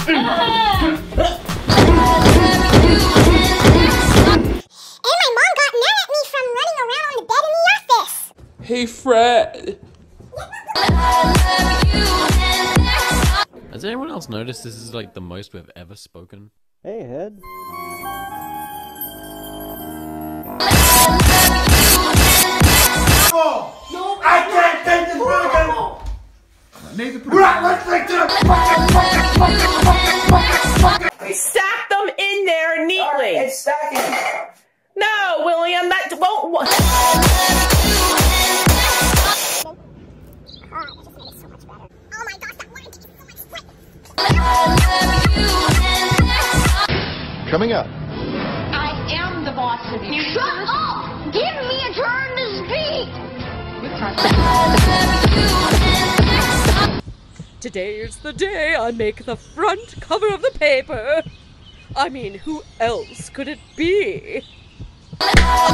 my mom got mad at me from running around on the bed in the office. Hey, Fred. Has anyone else noticed this is like the most we've ever spoken? Hey, Head. I can't take this building! Let's take Stack them in there neatly. It's stacking. No, William, that won't. Oh my gosh, that water takes so much sweat. Coming up. I am the boss of you. Shut up! Give me a turn to speak! Today's the day I make the front cover of the paper. I mean, who else could it be?